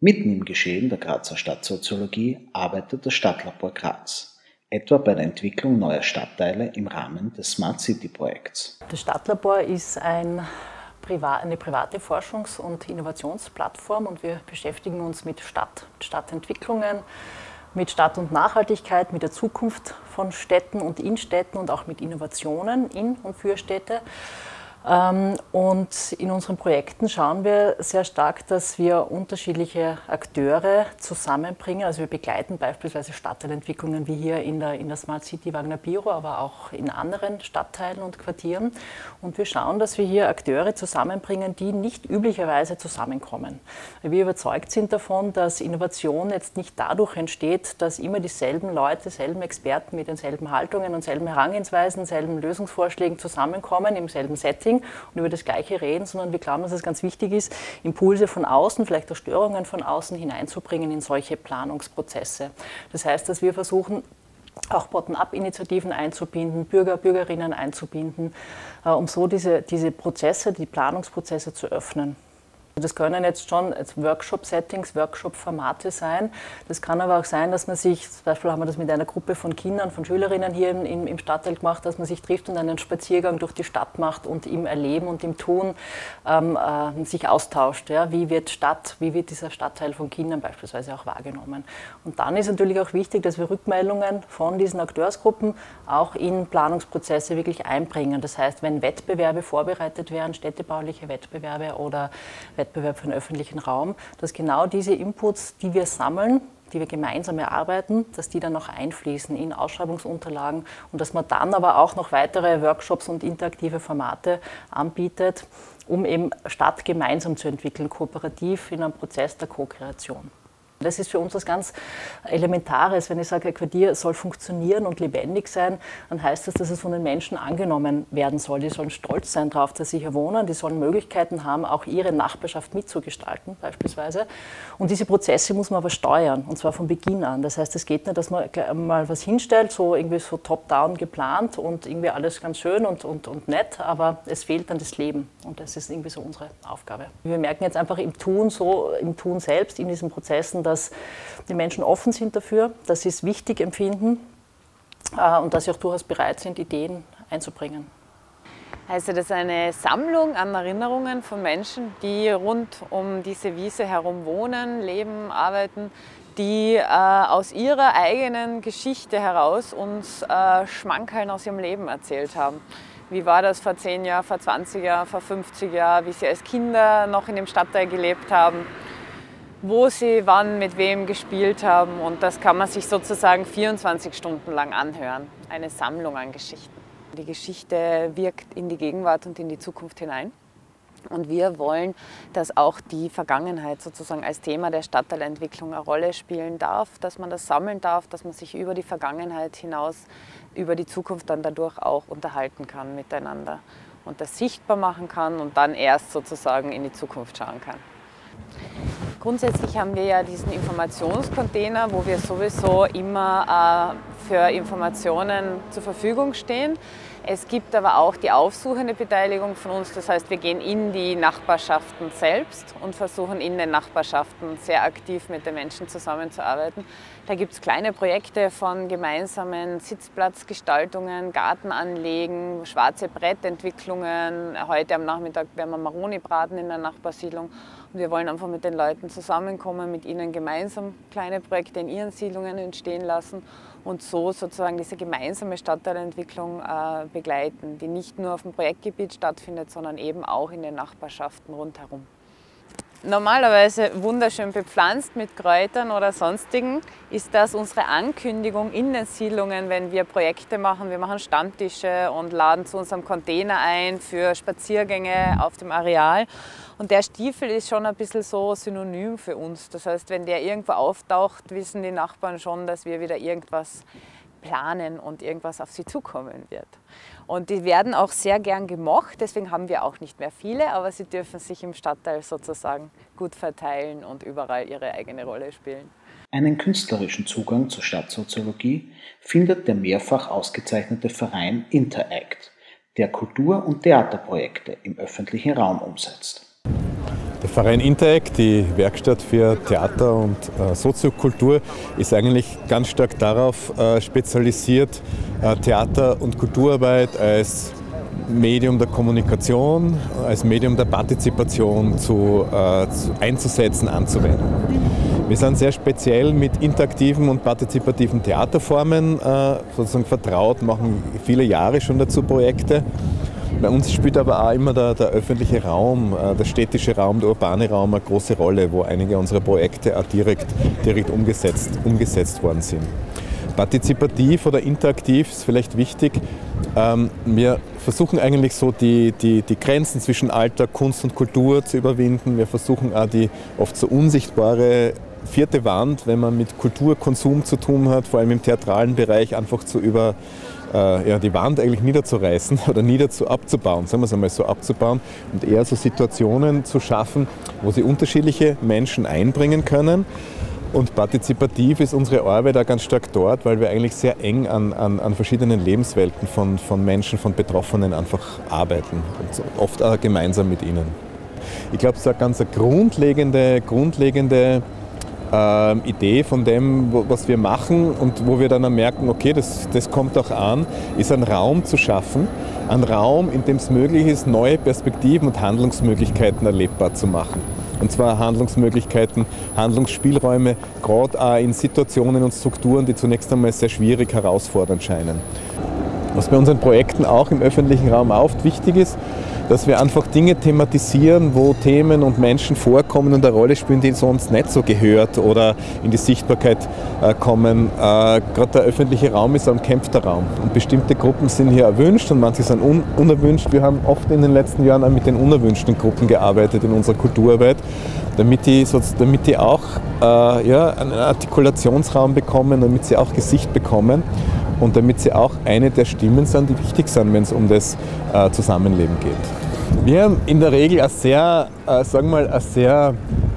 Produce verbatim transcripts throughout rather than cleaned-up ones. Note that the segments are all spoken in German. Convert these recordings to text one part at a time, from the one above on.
Mitten im Geschehen der Grazer Stadtsoziologie arbeitet das Stadtlabor Graz, etwa bei der Entwicklung neuer Stadtteile im Rahmen des Smart City Projekts. Das Stadtlabor ist ein eine private Forschungs- und Innovationsplattform und wir beschäftigen uns mit Stadt, Stadtentwicklungen, mit Stadt und Nachhaltigkeit, mit der Zukunft von Städten und Innenstädten und auch mit Innovationen in und für Städte. Und in unseren Projekten schauen wir sehr stark, dass wir unterschiedliche Akteure zusammenbringen. Also wir begleiten beispielsweise Stadtteilentwicklungen wie hier in der, in der Smart City Wagner Biro, aber auch in anderen Stadtteilen und Quartieren. Und wir schauen, dass wir hier Akteure zusammenbringen, die nicht üblicherweise zusammenkommen. Weil wir überzeugt sind davon, dass Innovation jetzt nicht dadurch entsteht, dass immer dieselben Leute, dieselben Experten mit denselben Haltungen und selben Herangehensweisen, selben Lösungsvorschlägen zusammenkommen, im selben Setting und über das Gleiche reden, sondern wir glauben, dass es ganz wichtig ist, Impulse von außen, vielleicht auch Störungen von außen hineinzubringen in solche Planungsprozesse. Das heißt, dass wir versuchen, auch Bottom-up-Initiativen einzubinden, Bürger, Bürgerinnen einzubinden, um so diese, diese Prozesse, die Planungsprozesse zu öffnen. Das können jetzt schon Workshop-Settings, Workshop-Formate sein. Das kann aber auch sein, dass man sich, zum Beispiel haben wir das mit einer Gruppe von Kindern, von Schülerinnen hier im, im Stadtteil gemacht, dass man sich trifft und einen Spaziergang durch die Stadt macht und im Erleben und im Tun ähm, äh, sich austauscht. Ja? Wie wird Stadt, wie wird dieser Stadtteil von Kindern beispielsweise auch wahrgenommen? Und dann ist natürlich auch wichtig, dass wir Rückmeldungen von diesen Akteursgruppen auch in Planungsprozesse wirklich einbringen. Das heißt, wenn Wettbewerbe vorbereitet werden, städtebauliche Wettbewerbe oder Wettbewerb für den öffentlichen Raum, dass genau diese Inputs, die wir sammeln, die wir gemeinsam erarbeiten, dass die dann noch einfließen in Ausschreibungsunterlagen und dass man dann aber auch noch weitere Workshops und interaktive Formate anbietet, um eben Stadt gemeinsam zu entwickeln, kooperativ in einem Prozess der Co-Kreation. Das ist für uns was ganz Elementares. Wenn ich sage, ein Quartier soll funktionieren und lebendig sein, dann heißt das, dass es von den Menschen angenommen werden soll. Die sollen stolz sein darauf, dass sie hier wohnen. Die sollen Möglichkeiten haben, auch ihre Nachbarschaft mitzugestalten beispielsweise. Und diese Prozesse muss man aber steuern, und zwar von Beginn an. Das heißt, es geht nicht, dass man mal was hinstellt, so irgendwie so top-down geplant und irgendwie alles ganz schön und, und, und nett, aber es fehlt dann das Leben. Und das ist irgendwie so unsere Aufgabe. Wir merken jetzt einfach im Tun, so im Tun selbst, in diesen Prozessen, dass die Menschen offen sind dafür, dass sie es wichtig empfinden äh, und dass sie auch durchaus bereit sind, Ideen einzubringen. Also das ist eine Sammlung an Erinnerungen von Menschen, die rund um diese Wiese herum wohnen, leben, arbeiten, die äh, aus ihrer eigenen Geschichte heraus uns äh, Schmankerln aus ihrem Leben erzählt haben. Wie war das vor zehn Jahren, vor zwanzig Jahren, vor fünfzig Jahren, wie sie als Kinder noch in dem Stadtteil gelebt haben, wo sie wann mit wem gespielt haben, und das kann man sich sozusagen vierundzwanzig Stunden lang anhören. Eine Sammlung an Geschichten. Die Geschichte wirkt in die Gegenwart und in die Zukunft hinein. Und wir wollen, dass auch die Vergangenheit sozusagen als Thema der Stadtteilentwicklung eine Rolle spielen darf, dass man das sammeln darf, dass man sich über die Vergangenheit hinaus, über die Zukunft dann dadurch auch unterhalten kann miteinander und das sichtbar machen kann und dann erst sozusagen in die Zukunft schauen kann. Grundsätzlich haben wir ja diesen Informationscontainer, wo wir sowieso immer äh, für Informationen zur Verfügung stehen. Es gibt aber auch die aufsuchende Beteiligung von uns, das heißt, wir gehen in die Nachbarschaften selbst und versuchen in den Nachbarschaften sehr aktiv mit den Menschen zusammenzuarbeiten. Da gibt es kleine Projekte von gemeinsamen Sitzplatzgestaltungen, Gartenanlegen, schwarze Brettentwicklungen. Heute am Nachmittag werden wir Maroni braten in der Nachbarsiedlung. Und wir wollen einfach mit den Leuten zusammenkommen, mit ihnen gemeinsam kleine Projekte in ihren Siedlungen entstehen lassen und so sozusagen diese gemeinsame Stadtteilentwicklung äh, begleiten, die nicht nur auf dem Projektgebiet stattfindet, sondern eben auch in den Nachbarschaften rundherum. Normalerweise wunderschön bepflanzt mit Kräutern oder sonstigen ist das unsere Ankündigung in den Siedlungen, wenn wir Projekte machen. Wir machen Stammtische und laden zu unserem Container ein für Spaziergänge auf dem Areal. Und der Stiefel ist schon ein bisschen so synonym für uns. Das heißt, wenn der irgendwo auftaucht, wissen die Nachbarn schon, dass wir wieder irgendwas planen und irgendwas auf sie zukommen wird. Und die werden auch sehr gern gemocht, deswegen haben wir auch nicht mehr viele, aber sie dürfen sich im Stadtteil sozusagen gut verteilen und überall ihre eigene Rolle spielen. Einen künstlerischen Zugang zur Stadtsoziologie findet der mehrfach ausgezeichnete Verein Interact, der Kultur- und Theaterprojekte im öffentlichen Raum umsetzt. Der Verein Interact, die Werkstatt für Theater und äh, Soziokultur, ist eigentlich ganz stark darauf äh, spezialisiert, äh, Theater- und Kulturarbeit als Medium der Kommunikation, als Medium der Partizipation zu, äh, zu einzusetzen, anzuwenden. Wir sind sehr speziell mit interaktiven und partizipativen Theaterformen äh, sozusagen vertraut, machen viele Jahre schon dazu Projekte. Bei uns spielt aber auch immer der, der öffentliche Raum, äh, der städtische Raum, der urbane Raum eine große Rolle, wo einige unserer Projekte auch direkt, direkt umgesetzt, umgesetzt worden sind. Partizipativ oder interaktiv ist vielleicht wichtig. Ähm, wir versuchen eigentlich so die, die, die Grenzen zwischen Alltag, Kunst und Kultur zu überwinden. Wir versuchen auch die oft so unsichtbare vierte Wand, wenn man mit Kulturkonsum zu tun hat, vor allem im theatralen Bereich, einfach zu über äh, ja, die Wand eigentlich niederzureißen oder niederzu abzubauen, sagen wir es einmal so, abzubauen und eher so Situationen zu schaffen, wo sie unterschiedliche Menschen einbringen können. Und partizipativ ist unsere Arbeit auch ganz stark dort, weil wir eigentlich sehr eng an, an, an verschiedenen Lebenswelten von, von Menschen, von Betroffenen einfach arbeiten und oft auch gemeinsam mit ihnen. Ich glaube, so eine ganz grundlegende, grundlegende äh, Idee von dem, was wir machen und wo wir dann auch merken, okay, das, das kommt auch an, ist einen Raum zu schaffen, einen Raum, in dem es möglich ist, neue Perspektiven und Handlungsmöglichkeiten erlebbar zu machen. Und zwar Handlungsmöglichkeiten, Handlungsspielräume, gerade auch in Situationen und Strukturen, die zunächst einmal sehr schwierig, herausfordernd scheinen. Was bei unseren Projekten auch im öffentlichen Raum oft wichtig ist, dass wir einfach Dinge thematisieren, wo Themen und Menschen vorkommen und eine Rolle spielen, die sonst nicht so gehört oder in die Sichtbarkeit äh, kommen. Äh, Gerade der öffentliche Raum ist ein umkämpfter Raum und bestimmte Gruppen sind hier erwünscht und manche sind un unerwünscht. Wir haben oft in den letzten Jahren auch mit den unerwünschten Gruppen gearbeitet in unserer Kulturarbeit, damit die, damit die auch äh, ja, einen Artikulationsraum bekommen, damit sie auch Gesicht bekommen. Und damit sie auch eine der Stimmen sind, die wichtig sind, wenn es um das äh, Zusammenleben geht. Wir haben in der Regel ein sehr, äh, sagen wir mal, ein sehr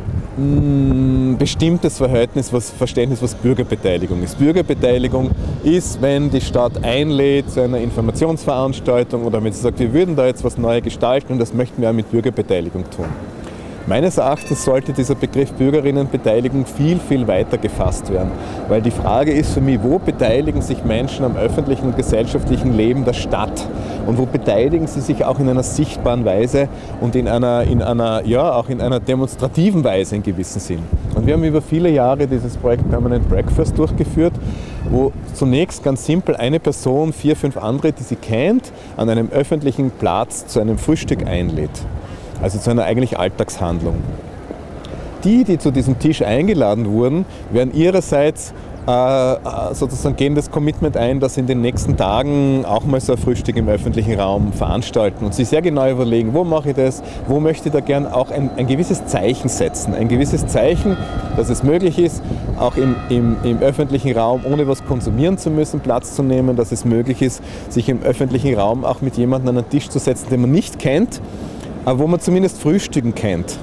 mh, bestimmtes Verhältnis, was, Verständnis, was Bürgerbeteiligung ist. Bürgerbeteiligung ist, wenn die Stadt einlädt zu einer Informationsveranstaltung oder wenn sie sagt, wir würden da jetzt was Neues gestalten und das möchten wir auch mit Bürgerbeteiligung tun. Meines Erachtens sollte dieser Begriff Bürgerinnenbeteiligung viel, viel weiter gefasst werden. Weil die Frage ist für mich, wo beteiligen sich Menschen am öffentlichen und gesellschaftlichen Leben der Stadt? Und wo beteiligen sie sich auch in einer sichtbaren Weise und in einer, in einer, ja, auch in einer demonstrativen Weise in gewissem Sinn? Und wir haben über viele Jahre dieses Projekt Permanent Breakfast durchgeführt, wo zunächst ganz simpel eine Person, vier, fünf andere, die sie kennt, an einem öffentlichen Platz zu einem Frühstück einlädt. Also zu einer eigentlich Alltagshandlung. Die, die zu diesem Tisch eingeladen wurden, werden ihrerseits äh, sozusagen gehen das Commitment ein, dass sie in den nächsten Tagen auch mal so ein Frühstück im öffentlichen Raum veranstalten und sich sehr genau überlegen, wo mache ich das, wo möchte ich da gern auch ein, ein gewisses Zeichen setzen. Ein gewisses Zeichen, dass es möglich ist, auch im, im, im öffentlichen Raum, ohne was konsumieren zu müssen, Platz zu nehmen, dass es möglich ist, sich im öffentlichen Raum auch mit jemandem an einen Tisch zu setzen, den man nicht kennt, aber wo man zumindest Frühstücken kennt.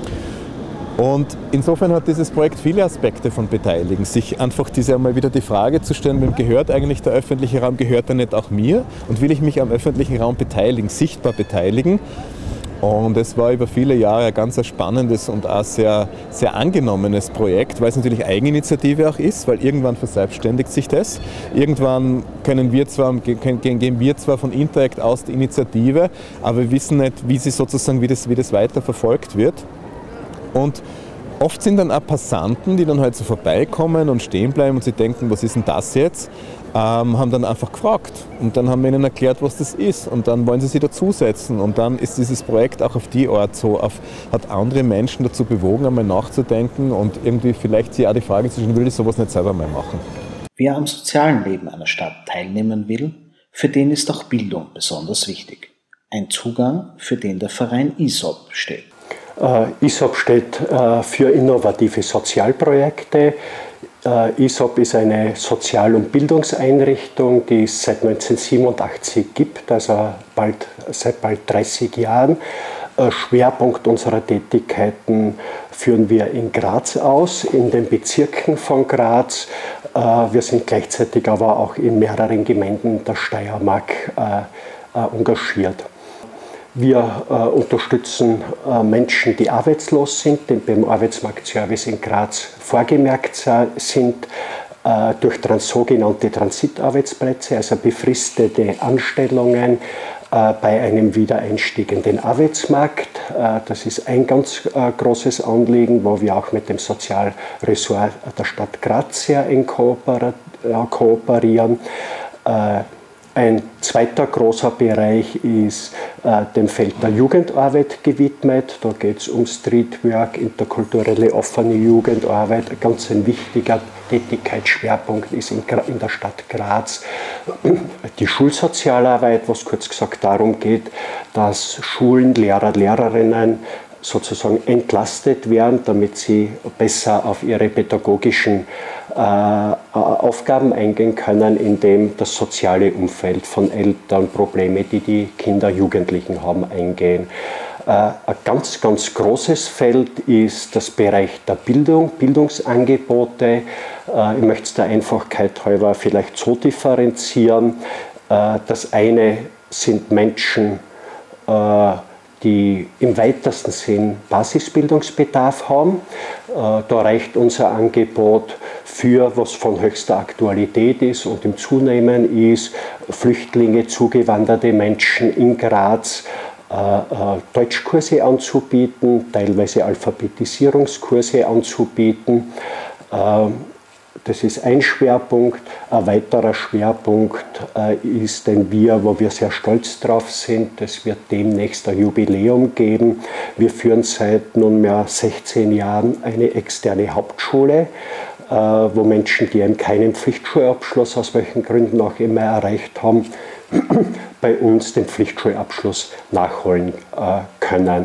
Und insofern hat dieses Projekt viele Aspekte von Beteiligen. Sich einfach diese einmal wieder die Frage zu stellen, wem gehört eigentlich der öffentliche Raum, gehört er nicht auch mir? Und will ich mich am öffentlichen Raum beteiligen, sichtbar beteiligen? Und es war über viele Jahre ein ganz spannendes und auch sehr, sehr angenommenes Projekt, weil es natürlich Eigeninitiative auch ist, weil irgendwann verselbstständigt sich das. Irgendwann können wir zwar, gehen wir zwar von Interact aus die Initiative, aber wir wissen nicht, wie sie sozusagen, wie das, wie das weiter verfolgt wird. Und oft sind dann auch Passanten, die dann halt so vorbeikommen und stehen bleiben und sie denken, was ist denn das jetzt? Ähm, haben dann einfach gefragt und dann haben wir ihnen erklärt, was das ist und dann wollen sie sich dazusetzen und dann ist dieses Projekt auch auf die Art so, auf, hat andere Menschen dazu bewogen, einmal nachzudenken und irgendwie vielleicht sich auch die Frage zu stellen, will ich sowas nicht selber mal machen? Wer am sozialen Leben einer Stadt teilnehmen will, für den ist auch Bildung besonders wichtig. Ein Zugang, für den der Verein I S O P steht. Uh, I S O P steht uh, für innovative Sozialprojekte. Uh, I S O P ist eine Sozial- und Bildungseinrichtung, die es seit neunzehnhundertsiebenundachtzig gibt, also bald, seit bald dreißig Jahren. Uh, Schwerpunkt unserer Tätigkeiten führen wir in Graz aus, in den Bezirken von Graz. Uh, wir sind gleichzeitig aber auch in mehreren Gemeinden der Steiermark uh, uh, engagiert. Wir äh, unterstützen äh, Menschen, die arbeitslos sind, die beim Arbeitsmarktservice in Graz vorgemerkt sind, äh, durch trans sogenannte Transitarbeitsplätze, also befristete Anstellungen äh, bei einem Wiedereinstieg in den Arbeitsmarkt. Äh, das ist ein ganz äh, großes Anliegen, wo wir auch mit dem Sozialressort der Stadt Graz sehr eng kooperieren. Äh, kooperieren. Äh, Ein zweiter großer Bereich ist äh, dem Feld der Jugendarbeit gewidmet. Da geht es um Streetwork, interkulturelle offene Jugendarbeit. Ein ganz ein wichtiger Tätigkeitsschwerpunkt ist in, in der Stadt Graz die Schulsozialarbeit, was kurz gesagt darum geht, dass Schulen, Lehrer, Lehrerinnen sozusagen entlastet werden, damit sie besser auf ihre pädagogischen äh, Aufgaben eingehen können, indem das soziale Umfeld von Eltern, Probleme, die die Kinder, Jugendlichen haben, eingehen. Äh, ein ganz, ganz großes Feld ist das Bereich der Bildung, Bildungsangebote. Äh, ich möchte es der Einfachkeit halber vielleicht so differenzieren. Äh, das eine sind Menschen, äh, die im weitesten Sinn Basisbildungsbedarf haben. Da reicht unser Angebot für, was von höchster Aktualität ist und im Zunehmen ist, Flüchtlinge, zugewanderte Menschen in Graz, Deutschkurse anzubieten, teilweise Alphabetisierungskurse anzubieten. Das ist ein Schwerpunkt. Ein weiterer Schwerpunkt äh, ist, den wir, wo wir sehr stolz drauf sind, es wird demnächst ein Jubiläum geben. Wir führen seit nunmehr sechzehn Jahren eine externe Hauptschule, äh, wo Menschen, die eben keinen Pflichtschulabschluss, aus welchen Gründen auch immer erreicht haben, bei uns den Pflichtschulabschluss nachholen äh, können.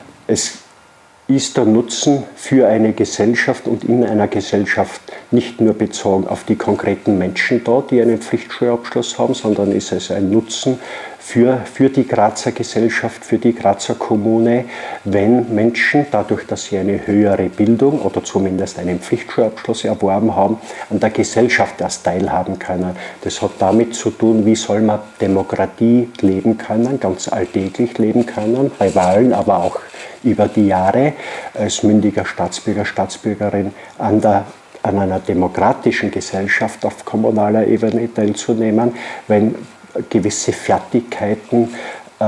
Es ist der Nutzen für eine Gesellschaft und in einer Gesellschaft nicht nur bezogen auf die konkreten Menschen da, die einen Pflichtschulabschluss haben, sondern ist es ein Nutzen für, für die Grazer Gesellschaft, für die Grazer Kommune, wenn Menschen, dadurch, dass sie eine höhere Bildung oder zumindest einen Pflichtschulabschluss erworben haben, an der Gesellschaft erst teilhaben können. Das hat damit zu tun, wie soll man Demokratie leben können, ganz alltäglich leben können, bei Wahlen, aber auch über die Jahre als mündiger Staatsbürger, Staatsbürgerin an, der, an einer demokratischen Gesellschaft auf kommunaler Ebene teilzunehmen, wenn gewisse Fertigkeiten, äh,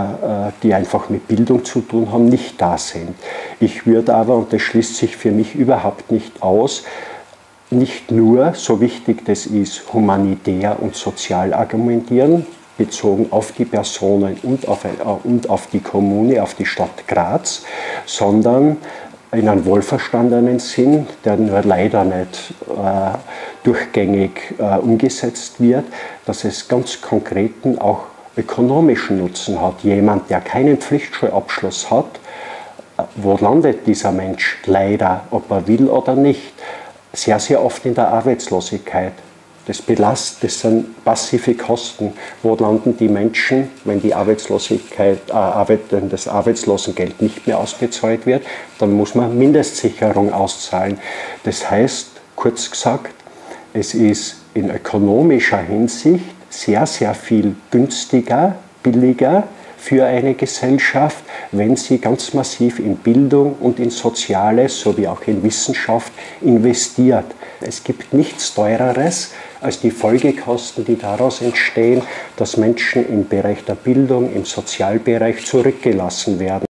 die einfach mit Bildung zu tun haben, nicht da sind. Ich würde aber, und das schließt sich für mich überhaupt nicht aus, nicht nur, so wichtig das ist, humanitär und sozial argumentieren, bezogen auf die Personen und auf, und auf die Kommune, auf die Stadt Graz, sondern in einem wohlverstandenen Sinn, der nur leider nicht äh, durchgängig äh, umgesetzt wird, dass es ganz konkreten, auch ökonomischen Nutzen hat. Jemand, der keinen Pflichtschulabschluss hat, äh, wo landet dieser Mensch leider, ob er will oder nicht? Sehr, sehr oft in der Arbeitslosigkeit. Das belastet, das sind passive Kosten. Wo landen die Menschen, wenn die Arbeitslosigkeit, äh, Arbeit, wenn das Arbeitslosengeld nicht mehr ausbezahlt wird? Dann muss man Mindestsicherung auszahlen. Das heißt, kurz gesagt, es ist in ökonomischer Hinsicht sehr, sehr viel günstiger, billiger für eine Gesellschaft, wenn sie ganz massiv in Bildung und in Soziales sowie auch in Wissenschaft investiert. Es gibt nichts Teureres als die Folgekosten, die daraus entstehen, dass Menschen im Bereich der Bildung, im Sozialbereich zurückgelassen werden.